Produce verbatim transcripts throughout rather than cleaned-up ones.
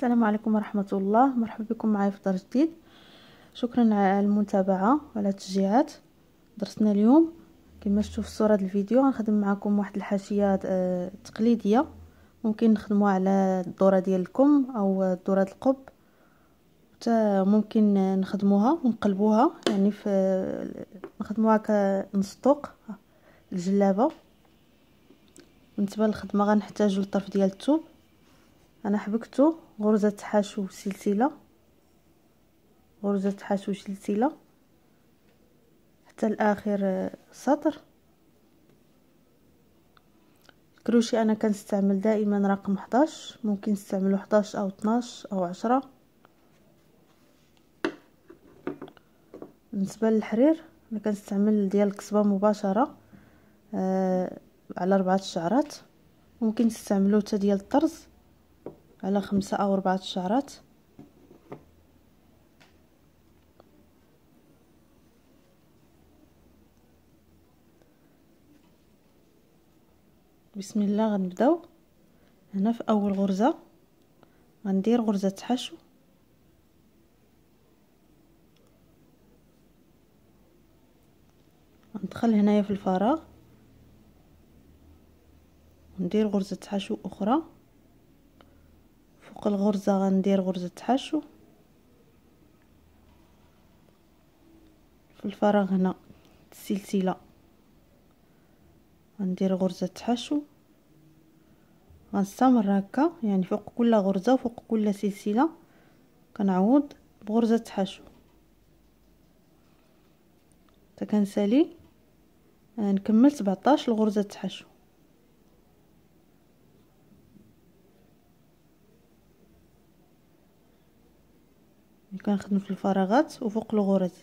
السلام عليكم ورحمة الله. مرحبا بكم معايا في درس جديد. شكرا على المتابعة وعلى التشجيعات. درسنا اليوم كما شفتوا في صورة الفيديو غنخدم معكم واحد الحاشية تقليدية، ممكن نخدموها على الدورة ديال الكم او دورة القب، حتى ممكن نخدموها ونقلبوها، يعني في نخدموها كنسطوق الجلابة. بالنسبة للخدمة غنحتاجو الطرف ديال الثوب. انا حبكتو غرزة حشو سلسلة، غرزة حشو سلسلة حتى لاخر سطر. الكروشي انا كنستعمل دائما رقم حداش، ممكن نستعملو حداش او اثناش او عشرة. بالنسبه للحرير انا كنستعمل ديال القصبه مباشره آه على اربعه شعرات، ممكن تستعملو حتى ديال الطرز على خمسة او اربعه شعرات. بسم الله. غنبداو هنا في اول غرزه غندير غرزه حشو، ندخل هنايا في الفراغ ندير غرزة حشو اخرى، فوق الغرزة غندير غرزة حشو في الفراغ هنا السلسلة، غندير غرزة حشو، غنستمر هكا يعني فوق كل غرزة وفوق كل سلسلة كنعوض بغرزة حشو حتى كنسالي نكمل سبعطاش غرزة حشو. كنخدم في الفراغات وفوق الغرز.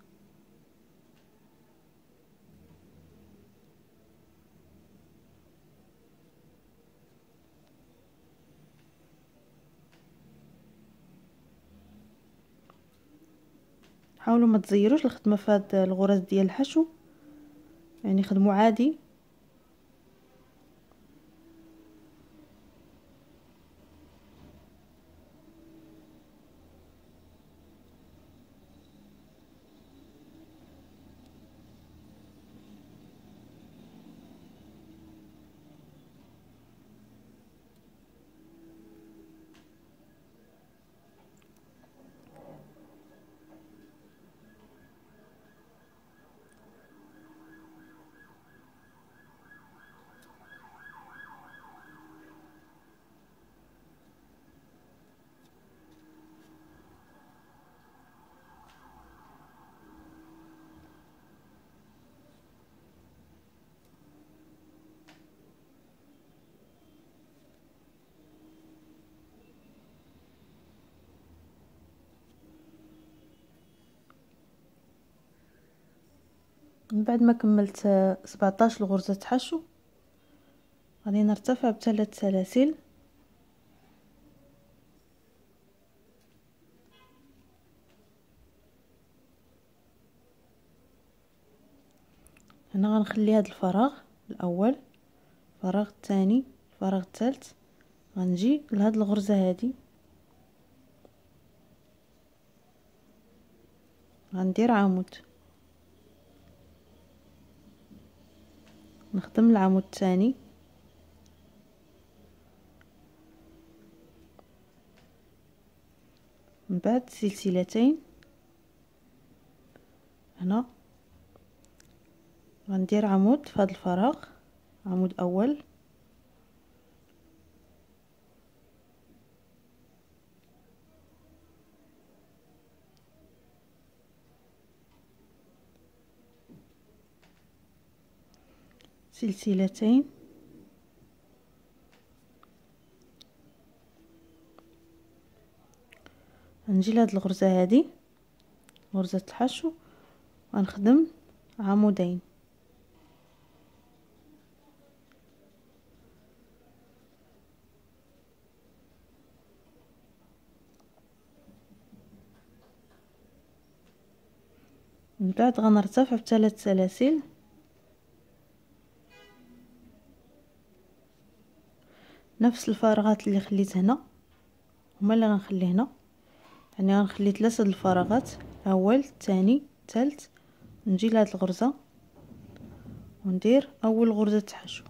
حاولوا ما تزيروش الخدمه في هاد الغرز ديال الحشو، يعني خدموا عادي. من بعد ما كملت سبعطاش غرزة حشو غادي نرتفع بثلاث سلاسل، هنا غنخلي هذا الفراغ الاول، الفراغ الثاني، الفراغ الثالث، غنجي لهاد الغرزه هذه غندير عمود، نخدم العمود الثاني، من بعد سلسلتين، هنا غندير عمود في هذا الفراغ، عمود اول، سلسلتين، نجي لهاد الغرزه هذه غرزه الحشو ونخدم عمودين، من بعد غنرتفع بثلاث سلاسل، نفس الفراغات اللي خليت هنا هما اللي غنخلي هنا. يعني غنخلي ثلاثه الفراغات، اول الثاني الثالث. نجي لهاد الغرزه وندير اول غرزه حشو،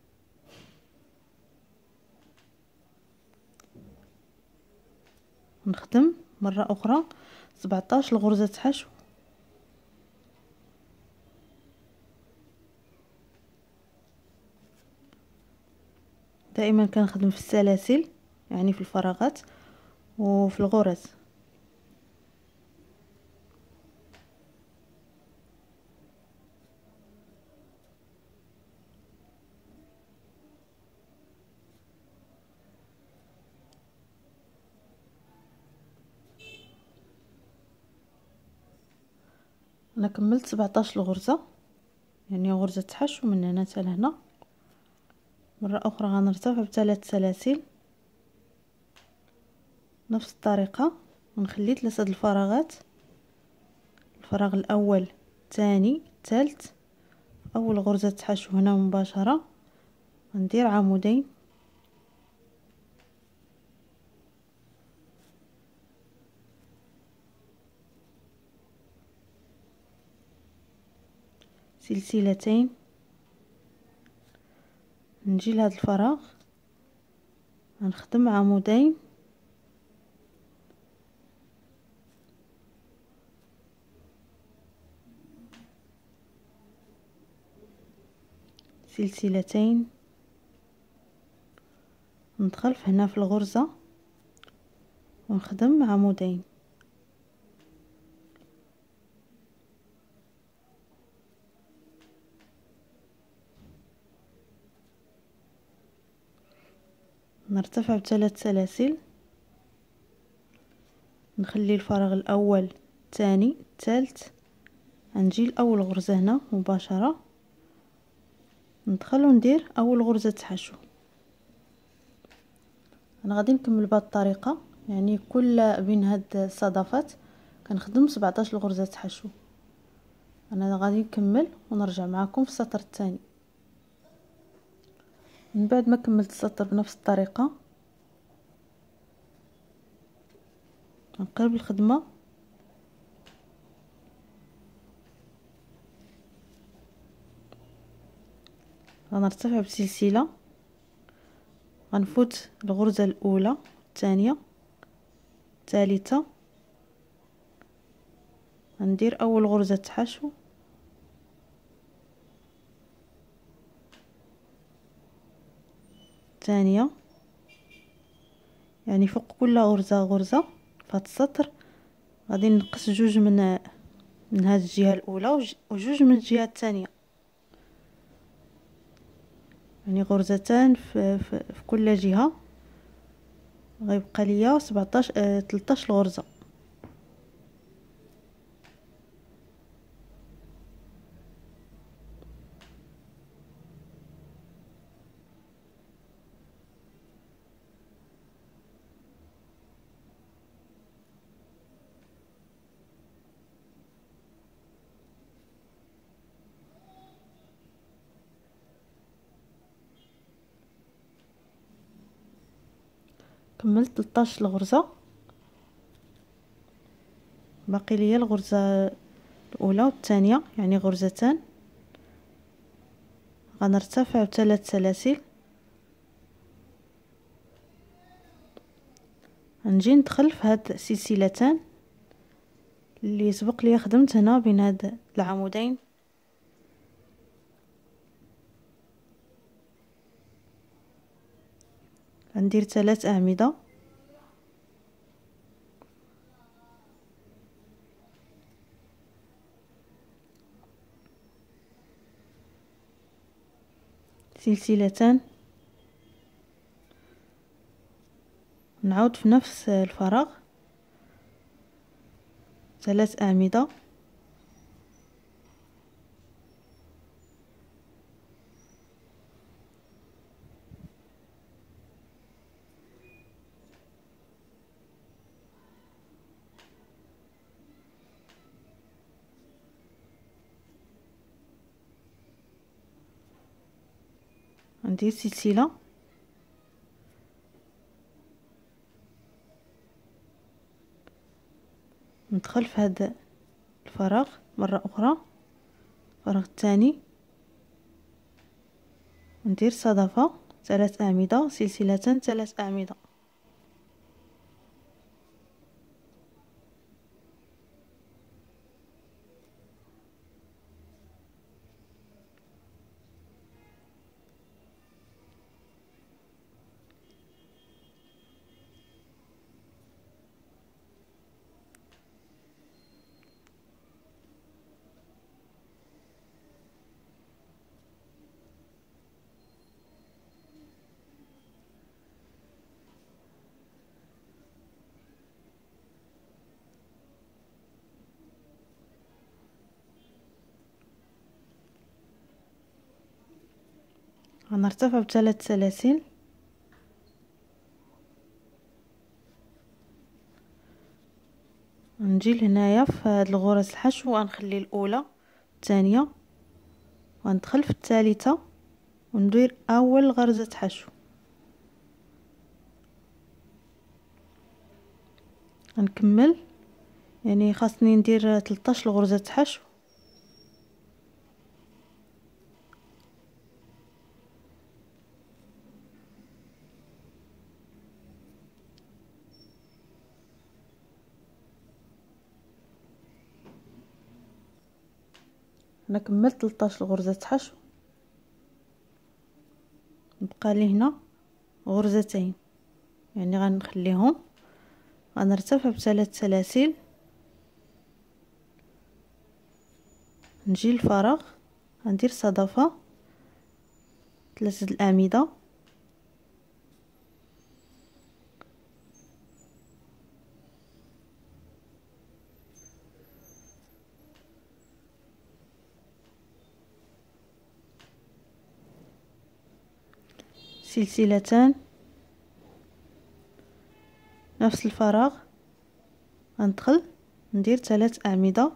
نخدم مره اخرى سبعطاش غرزه حشو. دائما كنخدم في السلاسل، يعني في الفراغات وفي الغرز. انا كملت سبعطاش غرزه، يعني غرزه حشو من هنا حتى لهنا. مره اخرى غنرتفع بثلاث سلاسل نفس الطريقه، ونخلي ثلاثه الفراغات، الفراغ الاول الثاني الثالث. اول غرزه حشو هنا مباشره ندير عمودين، سلسلتين، نجي لهذا الفراغ نخدم عمودين، سلسلتين، ندخل في هنا في الغرزة ونخدم عمودين، نرتفع بثلاث سلاسل، نخلي الفراغ الاول الثاني الثالث، نجي لاول غرزة هنا مباشرة، ندخل وندير اول غرزة حشو. انا غادي نكمل بهذه الطريقة، يعني كل بين هاد الصدفات كنخدم سبعطاش غرزة حشو. انا غادي نكمل ونرجع معكم في السطر الثاني. من بعد ما كملت السطر بنفس الطريقة نقلب الخدمة، غنرتفع بسلسلة، غنفوت الغرزة الاولى الثانية الثالثة، ندير اول غرزة حشو، ثانية، يعني فوق كل غرزة غرزة في هذا السطر غادي نقص جوج من من هذه الجهة الاولى وجوج من الجهة الثانية، يعني غرزتان في, في, في كل جهة. غيبقى ليا سبعطاش آه ثلاثطاش غرزة. كملت ثلاثطاش غرزة، باقي ليا الغرزة الاولى والثانية، يعني غرزتان. غنرتفع بثلاث سلاسل، غنجي ندخل في هاد السلسلتان اللي سبق لي خدمت هنا بين هاد العمودين، غندير ثلاث اعمدة، سلسلتان، نعود في نفس الفراغ ثلاث اعمدة، ندير سلسلة، ندخل في هذا الفراغ مرة اخرى، الفراغ الثاني، ندير صدفة ثلاث اعمدة، سلسلة ثلاث اعمدة. غنرتفع بثلاث سلاسل، نجي لهنايا في هاد الغرز الحشو وغنخلي الاولى الثانيه وندخل في الثالثه وندير اول غرزه حشو. غنكمل، يعني خاصني ندير ثلاثطاش غرزه حشو. انا كملت ثلاثطاش غرزه حشو، بقى لي هنا غرزتين، يعني غنخليهم. غنرتفع بثلاث سلاسل، نجي للفراغ، غندير صدفه ثلاثه الاعمده، سلسلتان، نفس الفراغ غندخل ندير ثلاث اعمده،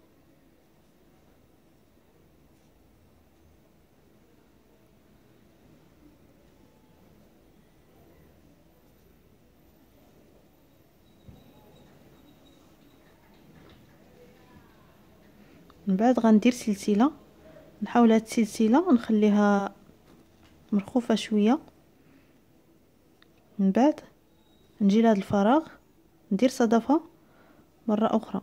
من بعد غندير سلسله. نحاول هاد السلسله نخليها مرخوفه شويه، من بعد نجي لهاد الفراغ ندير صدفه مره اخرى.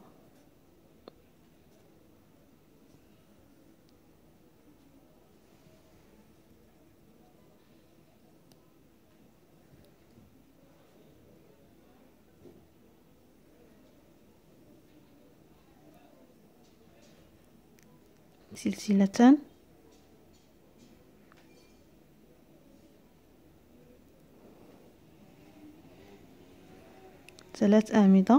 سلسلتان، ثلاث اعمده،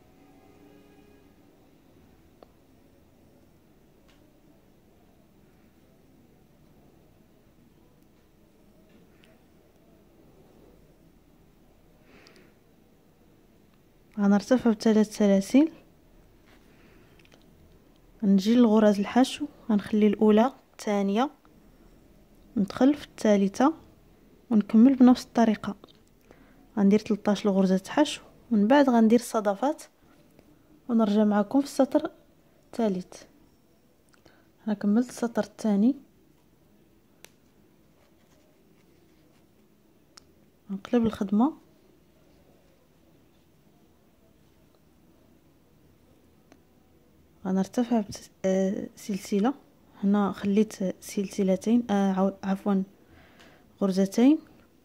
غنرتفع بثلاث سلاسل، نجي لغرز الحشو، غنخلي الاولى الثانيه، ندخل في الثالثه ونكمل بنفس الطريقه. غندير ثلاثطاش غرزه حشو، ومن بعد غندير الصدفات ونرجع معكم في السطر الثالث. انا كملت السطر الثاني، نقلب الخدمه، غنرتفع بسلسله. هنا خليت سلسلتين، آه عفوا غرزتين.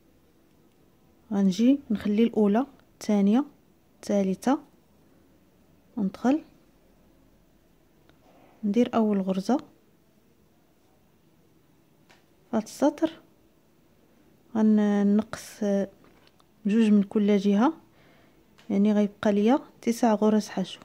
غنجي نخلي الاولى الثانيه الثالثه وندخل ندير اول غرزه في السطر، غنقص جوج من كل جهه، يعني غيبقى ليا تسع غرز حشو.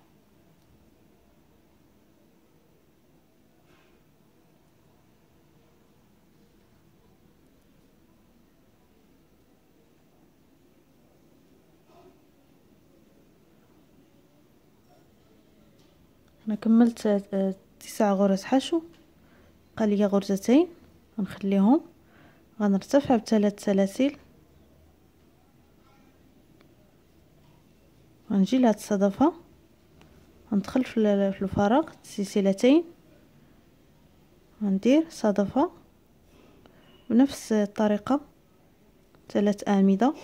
انا كملت تسع غرز حشو، بقى ليا غرزتين غنخليهم. غنرتفع بثلاث سلاسل، غنجي لهاد الصدفه غندخل في في الفراغ سلسلتين، غندير صدفة بنفس الطريقة ثلاث أعمدة،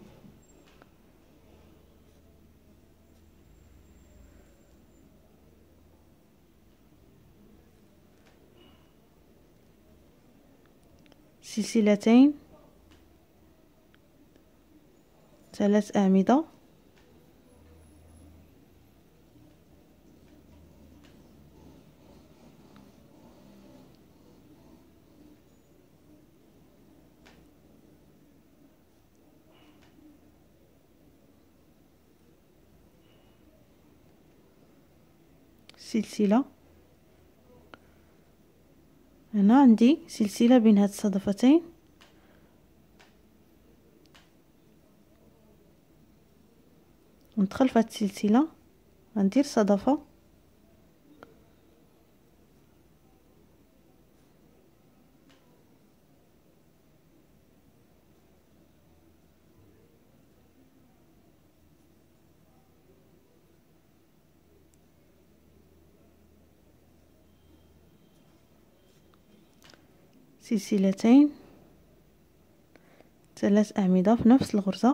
سلسلتين، ثلاث أعمدة، سلسلة. هنا عندي سلسلة بين هاد الصدفتين، ندخل في هاد السلسلة غندير صدفة، سلسلتين، ثلاث أعمدة في نفس الغرزة،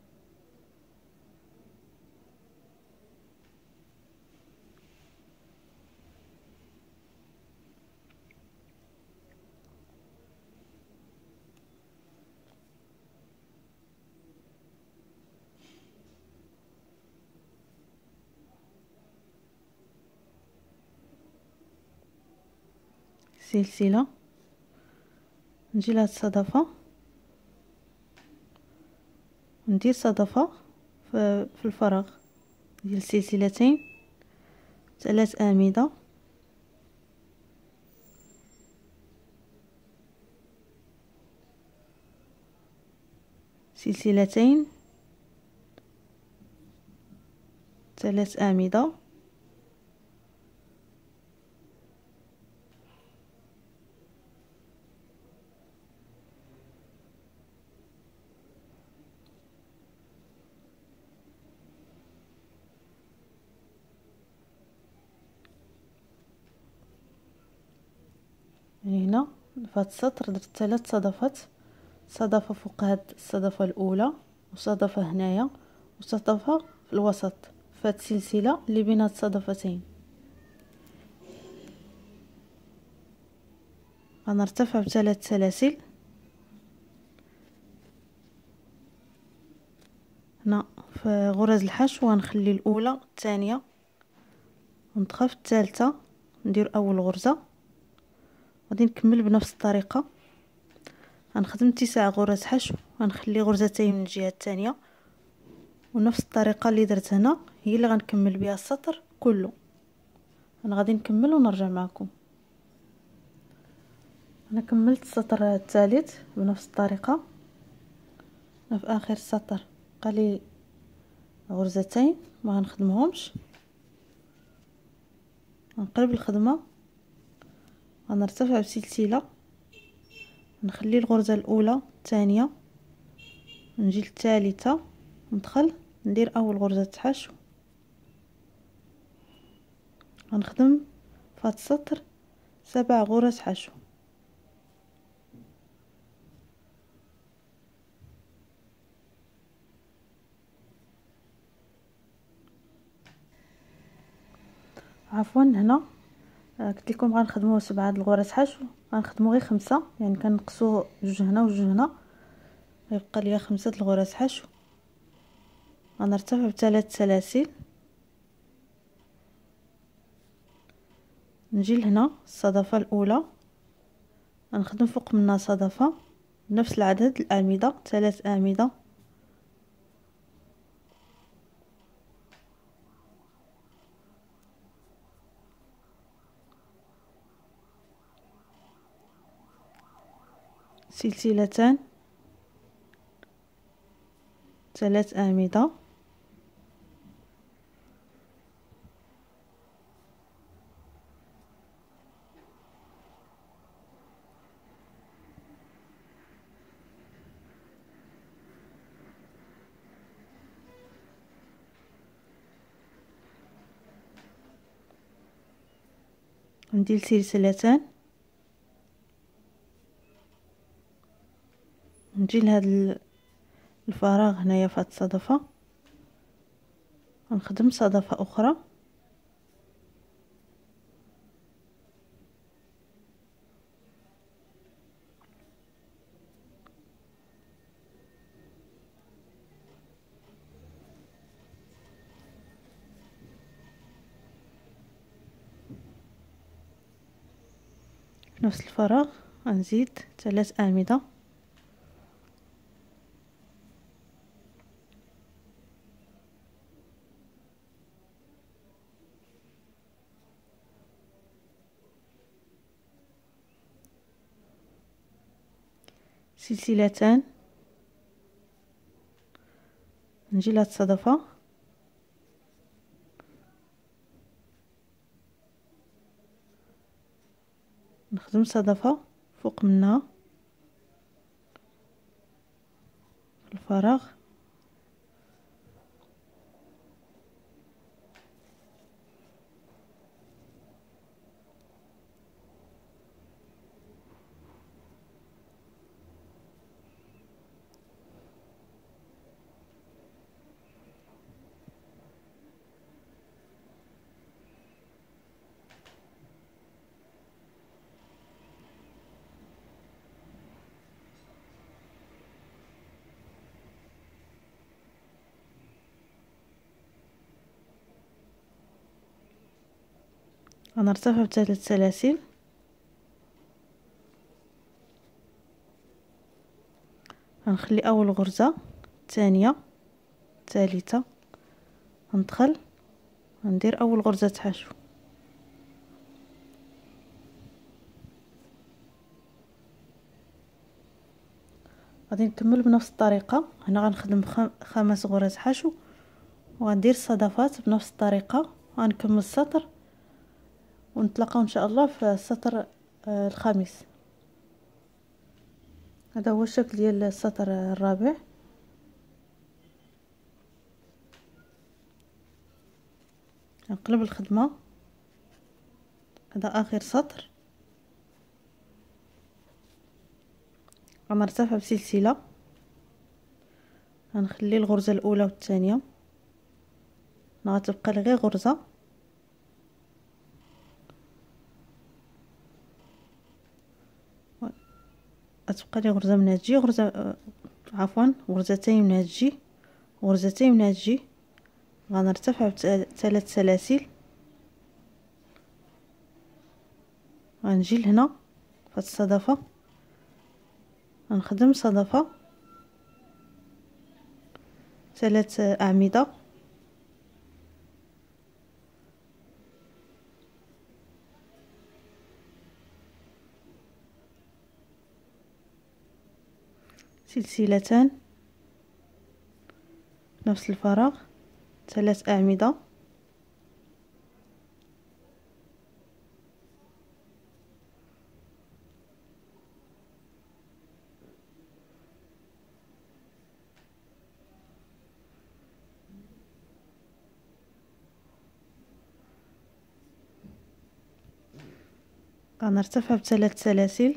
سلسلة، نجي لهاد الصدفة ندير صدفة في الفراغ ديال سلسلتين، ثلاث أعمدة، سلسلتين، ثلاث أعمدة، يعني هنا في هاد السطر درت ثلاث صدفات، صدفة فوق هاد الصدفة الأولى، وصدفة هنايا، وصدفة في الوسط في هاد السلسلة اللي بين هاد الصدفتين. غنرتفع بثلاث سلاسل هنا في غرز الحشو، غنخلي الأولى الثانية، وندخل في الثالثة، ندير أول غرزة، غادي نكمل بنفس الطريقة، غنخدم تسع غرز حشو، غنخلي غرزتين من الجهة الثانية، ونفس الطريقة اللي درت هنا هي اللي غنكمل بها السطر كله. انا غادي نكمل ونرجع معكم. انا كملت السطر الثالث بنفس الطريقة، انا في اخر السطر بقالي غرزتين ما غنخدمهمش، غنقلب الخدمة، غنرتفع بسلسلة، نخلي الغرزة الاولى الثانية، نجي للثالثة، ندخل ندير اول غرزة حشو، غنخدم في هذا السطر سبع غرز حشو. عفوا هنا قلت لكم غنخدموا سبعة د الغرز حشو، غنخدموا غير خمسة، يعني كنقصوا جوج هنا وجوج هنا، غيبقى ليا خمسة د الغرز حشو. غنرتفع بثلاث سلاسل، نجي لهنا الصدفة الاولى، غنخدم فوق منها صدفة بنفس العدد الاعمدة، ثلاث اعمدة، سلسلتان، ثلاث اعمدة، ندير سلسلتان، نجي لهاد الفراغ هنايا في هاد الصدفة، نخدم صدفة اخرى، في نفس الفراغ غنزيد ثلاث اعمدة، سلسلتان، نجي لهاد الصدفة نخدم صدفة فوق منها في الفراغ، غنرتفع بثلاث سلاسل، غنخلي اول غرزة، الثانية، الثالثة، ندخل ندير اول غرزة حشو، غادي نكمل بنفس الطريقة. هنا غنخدم خمس غرز حشو وغندير الصدفات بنفس الطريقة، غنكمل السطر ونتلاقاو ان شاء الله في السطر الخامس. هذا هو الشكل ديال السطر الرابع. نقلب الخدمة، هذا اخر سطر، غنرتفع بسلسلة، غنخلي الغرزة الاولى والثانية، غتبقى لي غير غرزة، غتبقى لي غرزة من هتجي، غرزة عفوا غرزتين من هتجي، غرزتين من هتجي، غنرتفع بثلاث سلاسل، غنجي لهنا في الصدفة، غنخدم صدفة ثلاث أعمدة، سلسلتان، نفس الفراغ ثلاث أعمدة، غنرتفع بثلاث سلاسل،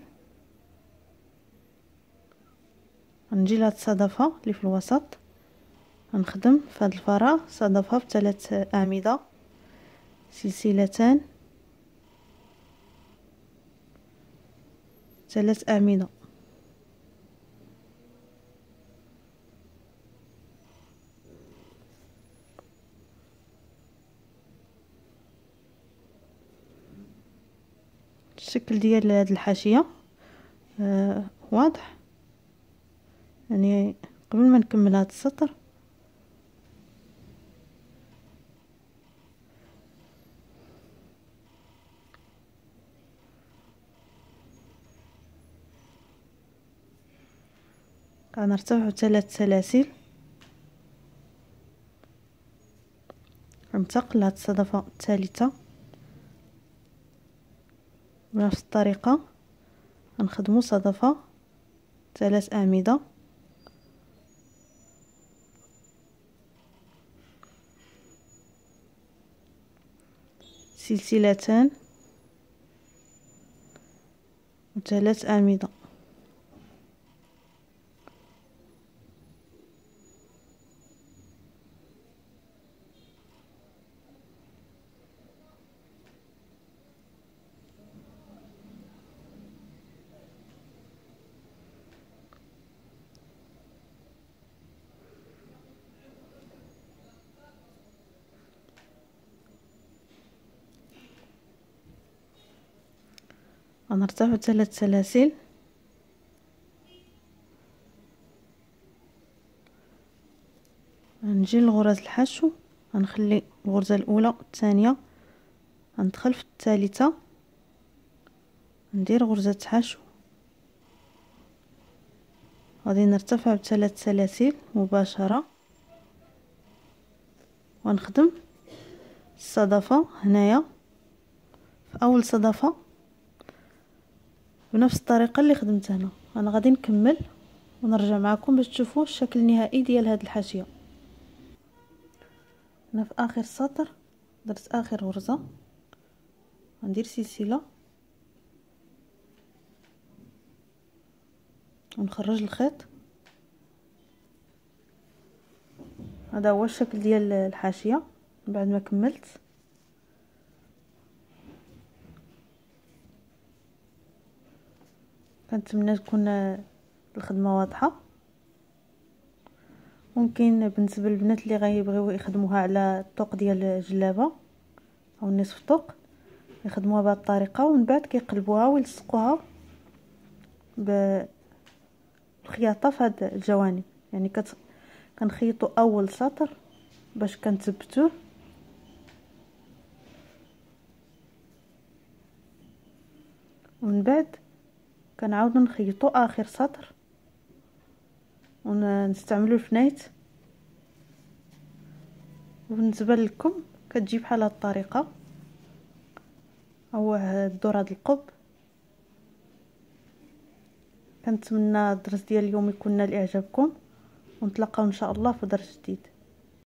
غنجي لهاد الصدفة اللي في الوسط، غنخدم في هاد الفراغ صدفة بثلاث أعمدة، سلسلتان، ثلاث أعمدة، الشكل ديال هاد الحاشية آه واضح. يعني قبل ما نكمل هاد السطر غنرتفع بثلاث سلاسل، غنتقل لهاد الصدفة الثالثة بنفس الطريقة، غنخدمو صدفة ثلاث أعمدة، سلسلتان، وثلاث اعمده. غنرتفع ثلاث سلاسل، غنجي لغرز الحشو، غنخلي الغرزه الاولى الثانيه، غندخل في الثالثه، ندير غرزه حشو، غادي نرتفع بثلاث سلاسل مباشره، ونخدم الصدفه هنايا في اول صدفه بنفس الطريقه اللي خدمت هنا. انا غادي نكمل ونرجع معكم باش تشوفوا الشكل النهائي ديال هذه الحاشيه. هنا في اخر سطر درت اخر غرزه، غندير سلسله ونخرج الخيط. هذا هو الشكل ديال الحاشيه بعد ما كملت. كنتمنى تكون الخدمه واضحه. ممكن بالنسبه للبنات اللي غيبغيو يخدموها على الطوق ديال الجلابه او النصف طوق يخدموها بهذه الطريقه، ومن بعد كيقلبوها ويلصقوها بالخياطه في هاد الجوانب. يعني كت... كنخيطوا اول سطر باش كنثبتوه، ومن بعد كنعاودوا نخيطوا اخر سطر ونستعملوا الفنيت. وبالنسبه لكم كتجي بحال هاد الطريقه، او الدور هاد القب. كنتمنى الدرس ديال اليوم يكون نال اعجابكم، ونتلاقاو ان شاء الله في درس جديد.